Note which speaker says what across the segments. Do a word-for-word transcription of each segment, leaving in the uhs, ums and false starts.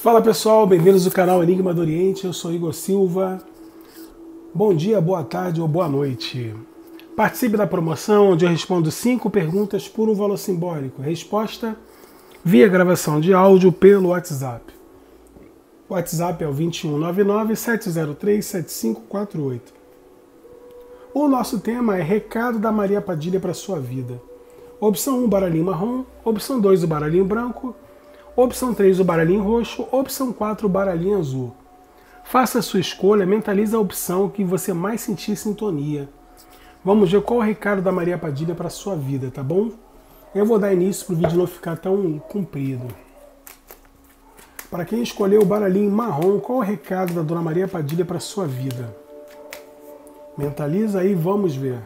Speaker 1: Fala pessoal, bem-vindos ao canal Enigma do Oriente, eu sou Igor Silva. Bom dia, boa tarde ou boa noite. Participe da promoção onde eu respondo cinco perguntas por um valor simbólico. Resposta via gravação de áudio pelo WhatsApp. O WhatsApp é o dois um nove nove, sete zero três, sete cinco quatro oito. O nosso tema é Recado da Maria Padilha para a sua vida. Opção um, baralhinho marrom. Opção dois, o baralhinho branco. Opção três, o baralhinho roxo. Opção quatro, o baralhinho azul. Faça a sua escolha, mentalize a opção que você mais sentir sintonia. Vamos ver qual é o recado da Maria Padilha para a sua vida, tá bom? Eu vou dar início para o vídeo não ficar tão comprido. Para quem escolheu o baralhinho marrom, qual é o recado da Dona Maria Padilha para a sua vida? Mentaliza aí, vamos ver.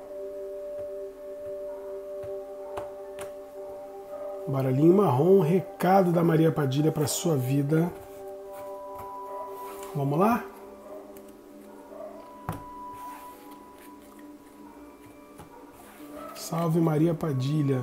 Speaker 1: Baralhinho marrom, recado da Maria Padilha para a sua vida. Vamos lá? Salve Maria Padilha.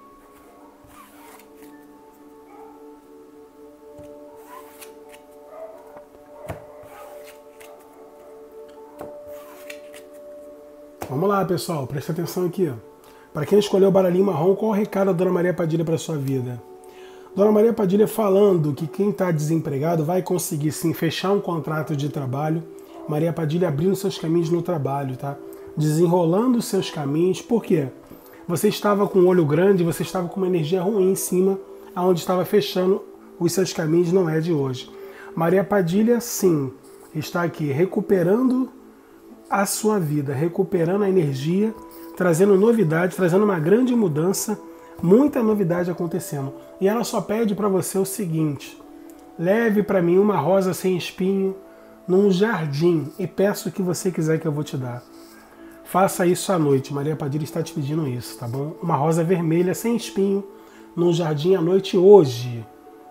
Speaker 1: Vamos lá, pessoal, presta atenção aqui, ó. Para quem escolheu o baralhinho marrom, qual o recado da Dona Maria Padilha para a sua vida? Dona Maria Padilha falando que quem está desempregado vai conseguir sim fechar um contrato de trabalho. Maria Padilha abrindo seus caminhos no trabalho, tá? Desenrolando seus caminhos. Por quê? Você estava com um olho grande, você estava com uma energia ruim em cima, aonde estava fechando os seus caminhos, não é de hoje. Maria Padilha, sim, está aqui recuperando a sua vida, recuperando a energia, trazendo novidade, trazendo uma grande mudança, muita novidade acontecendo. E ela só pede para você o seguinte: leve para mim uma rosa sem espinho num jardim e peço o que você quiser que eu vou te dar. Faça isso à noite, Maria Padilha está te pedindo isso, tá bom? Uma rosa vermelha sem espinho num jardim à noite hoje.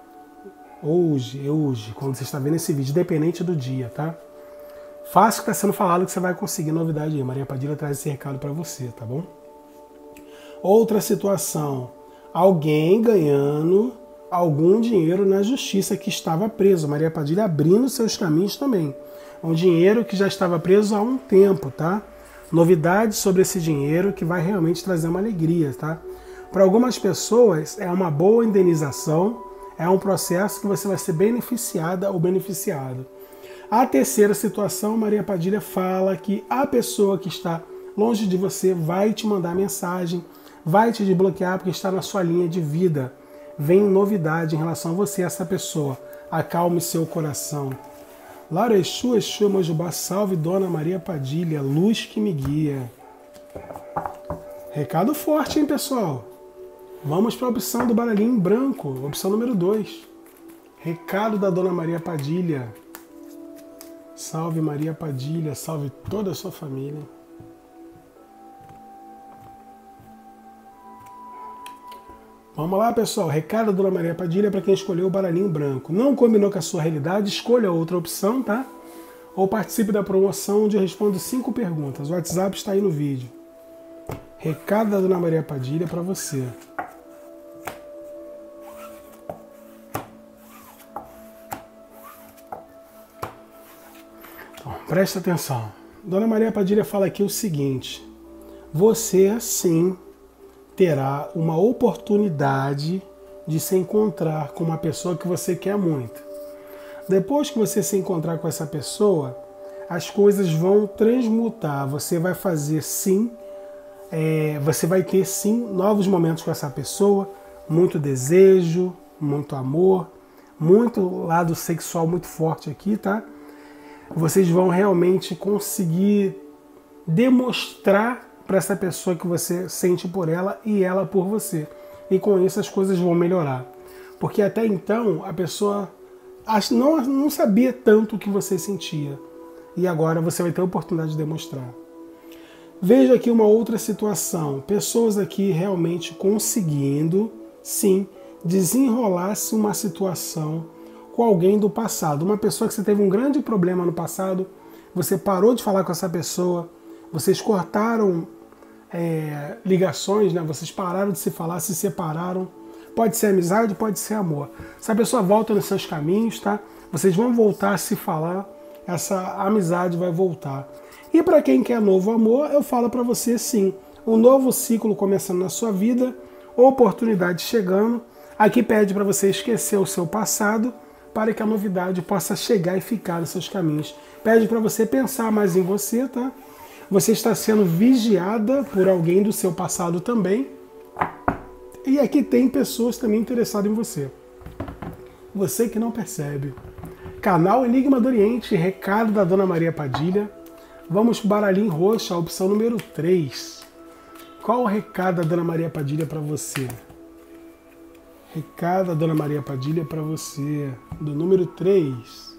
Speaker 1: Hoje, hoje, quando você está vendo esse vídeo, independente do dia, tá? Faça o que está sendo falado que você vai conseguir novidade aí. Maria Padilha traz esse recado para você, tá bom? Outra situação. Alguém ganhando algum dinheiro na justiça que estava preso. Maria Padilha abrindo seus caminhos também. Um dinheiro que já estava preso há um tempo, tá? Novidades sobre esse dinheiro que vai realmente trazer uma alegria, tá? Para algumas pessoas é uma boa indenização, é um processo que você vai ser beneficiada ou beneficiado. A terceira situação, Maria Padilha fala que a pessoa que está longe de você vai te mandar mensagem, vai te desbloquear porque está na sua linha de vida. Vem novidade em relação a você, essa pessoa. Acalme seu coração. Lara Exu, Exu, Mojubá, salve Dona Maria Padilha, luz que me guia. Recado forte, hein, pessoal? Vamos para a opção do baralhinho branco, opção número dois. Recado da Dona Maria Padilha. Salve Maria Padilha, salve toda a sua família. Vamos lá, pessoal. Recado da Dona Maria Padilha para quem escolheu o baralhinho branco. Não combinou com a sua realidade? Escolha outra opção, tá? Ou participe da promoção onde eu respondo cinco perguntas. O WhatsApp está aí no vídeo. Recado da Dona Maria Padilha para você. Presta atenção. Dona Maria Padilha fala aqui o seguinte: você sim terá uma oportunidade de se encontrar com uma pessoa que você quer muito. Depois que você se encontrar com essa pessoa, as coisas vão transmutar. Você vai fazer sim, é, você vai ter sim novos momentos com essa pessoa, muito desejo, muito amor, muito lado sexual muito forte aqui, tá? Vocês vão realmente conseguir demonstrar para essa pessoa que você sente por ela e ela por você. E com isso as coisas vão melhorar. Porque até então a pessoa não, não sabia tanto o que você sentia. E agora você vai ter a oportunidade de demonstrar. Veja aqui uma outra situação. Pessoas aqui realmente conseguindo, sim, desenrolar-se uma situação com alguém do passado. Uma pessoa que você teve um grande problema no passado, você parou de falar com essa pessoa, vocês cortaram é, ligações, né? Vocês pararam de se falar, se separaram. Pode ser amizade, pode ser amor. Se a pessoa volta nos seus caminhos, tá? Vocês vão voltar a se falar, essa amizade vai voltar. E para quem quer novo amor, eu falo para você sim, um novo ciclo começando na sua vida, oportunidade chegando. Aqui pede para você esquecer o seu passado, para que a novidade possa chegar e ficar nos seus caminhos. Pede para você pensar mais em você, tá? Você está sendo vigiada por alguém do seu passado também. E aqui tem pessoas também interessadas em você. Você que não percebe. Canal Enigma do Oriente, recado da Dona Maria Padilha. Vamos para o baralhinho roxo, a opção número três. Qual o recado da Dona Maria Padilha para você? Recado da Dona Maria Padilha para você, do número três.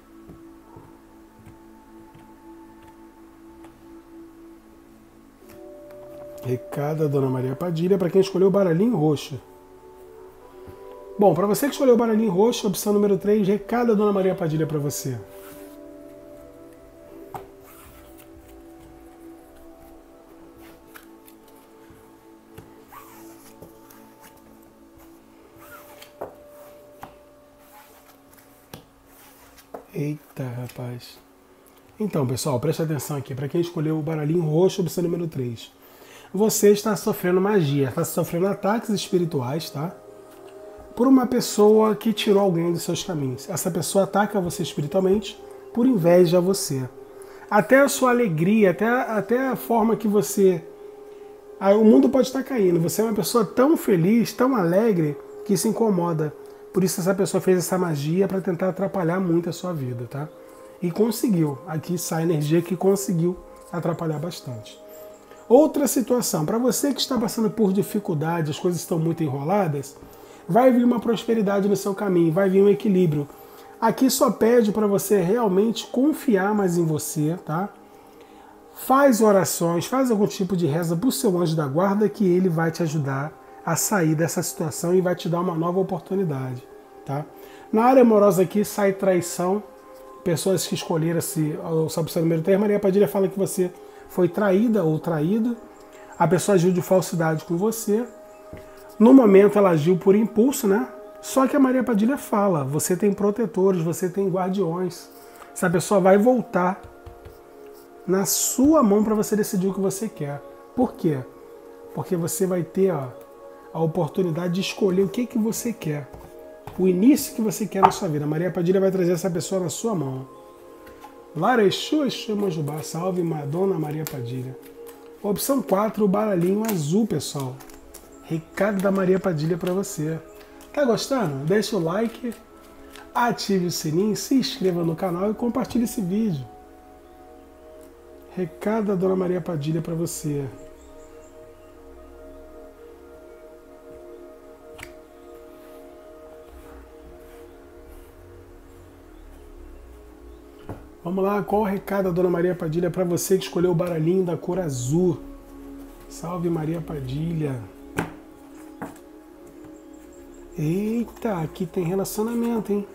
Speaker 1: Recado da Dona Maria Padilha para quem escolheu o baralhinho roxo. Bom, para você que escolheu o baralhinho roxo, opção número três, recado da Dona Maria Padilha para você. Eita, rapaz. Então, pessoal, preste atenção aqui. Para quem escolheu o baralhinho roxo, opção número três. Você está sofrendo magia, está sofrendo ataques espirituais, tá? Por uma pessoa que tirou alguém dos seus caminhos. Essa pessoa ataca você espiritualmente por inveja a você. Até a sua alegria, até, até a forma que você... O mundo pode estar caindo. Você é uma pessoa tão feliz, tão alegre, que se incomoda. Por isso essa pessoa fez essa magia para tentar atrapalhar muito a sua vida, tá? E conseguiu. Aqui sai a energia que conseguiu atrapalhar bastante. Outra situação, para você que está passando por dificuldade, as coisas estão muito enroladas, vai vir uma prosperidade no seu caminho, vai vir um equilíbrio. Aqui só pede para você realmente confiar mais em você, tá? Faz orações, faz algum tipo de reza para o seu anjo da guarda que ele vai te ajudar a sair dessa situação e vai te dar uma nova oportunidade, tá? Na área amorosa aqui sai traição, pessoas que escolheram esse, o opção número três, Maria Padilha fala que você foi traída ou traído, a pessoa agiu de falsidade com você, no momento ela agiu por impulso, né? Só que a Maria Padilha fala, você tem protetores, você tem guardiões, essa pessoa vai voltar na sua mão para você decidir o que você quer. Por quê? Porque você vai ter, ó, a oportunidade de escolher o que, que você quer, o início que você quer na sua vida. A Maria Padilha vai trazer essa pessoa na sua mão. Larexu, Exu, Manjubá, salve Madonna Maria Padilha. Opção quatro, o baralhinho azul, pessoal. Recado da Maria Padilha para você. Tá gostando? Deixa o like, ative o sininho, se inscreva no canal e compartilhe esse vídeo. Recado da Dona Maria Padilha para você. Vamos lá, qual o recado da Dona Maria Padilha para você que escolheu o baralhinho da cor azul? Salve Maria Padilha. Eita, aqui tem relacionamento, hein?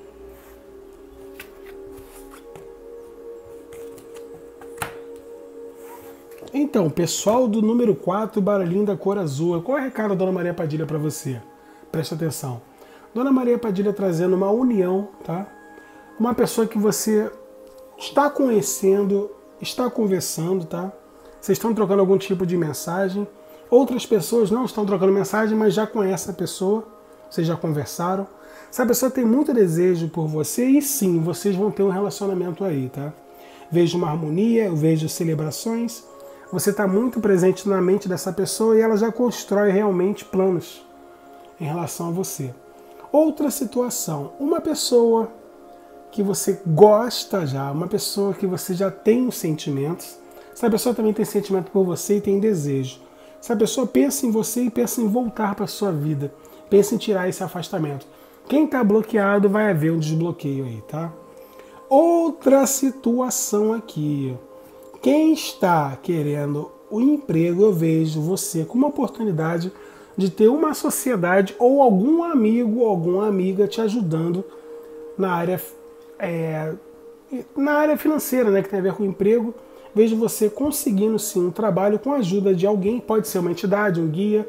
Speaker 1: Então, pessoal do número quatro, baralhinho da cor azul. Qual é o recado da Dona Maria Padilha para você? Preste atenção. Dona Maria Padilha trazendo uma união, tá? Uma pessoa que você está conhecendo, está conversando, tá? Vocês estão trocando algum tipo de mensagem. Outras pessoas não estão trocando mensagem, mas já conhecem a pessoa. Vocês já conversaram. Essa pessoa tem muito desejo por você e sim, vocês vão ter um relacionamento aí, tá? Vejo uma harmonia, eu vejo celebrações. Você está muito presente na mente dessa pessoa e ela já constrói realmente planos em relação a você. Outra situação, uma pessoa que você gosta já, uma pessoa que você já tem os sentimentos, essa pessoa também tem sentimento por você e tem desejo. Essa pessoa pensa em você e pensa em voltar para a sua vida, pensa em tirar esse afastamento. Quem está bloqueado vai haver um desbloqueio aí, tá? Outra situação aqui. Quem está querendo o emprego, eu vejo você com uma oportunidade de ter uma sociedade ou algum amigo ou alguma amiga te ajudando na área, é, na área financeira, né, que tem a ver com o emprego. Vejo você conseguindo sim um trabalho com a ajuda de alguém, pode ser uma entidade, um guia,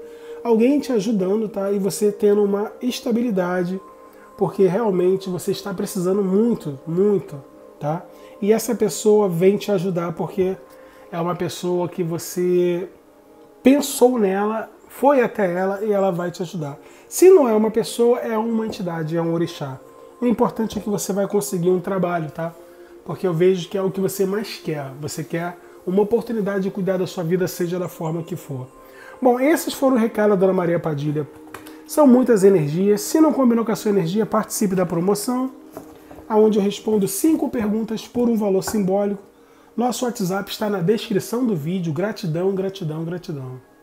Speaker 1: alguém te ajudando, tá? E você tendo uma estabilidade, porque realmente você está precisando muito, muito, tá? E essa pessoa vem te ajudar porque é uma pessoa que você pensou nela, foi até ela e ela vai te ajudar. Se não é uma pessoa, é uma entidade, é um orixá. O importante é que você vai conseguir um trabalho, tá? Porque eu vejo que é o que você mais quer. Você quer uma oportunidade de cuidar da sua vida, seja da forma que for. Bom, esses foram os recados da Dona Maria Padilha. São muitas energias. Se não combinou com a sua energia, participe da promoção, onde eu respondo cinco perguntas por um valor simbólico. Nosso WhatsApp está na descrição do vídeo. Gratidão, gratidão, gratidão.